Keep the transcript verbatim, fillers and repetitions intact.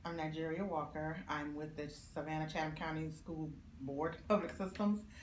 I'm Nigeria Walker. I'm with the Savannah Chatham County School Board Public Systems.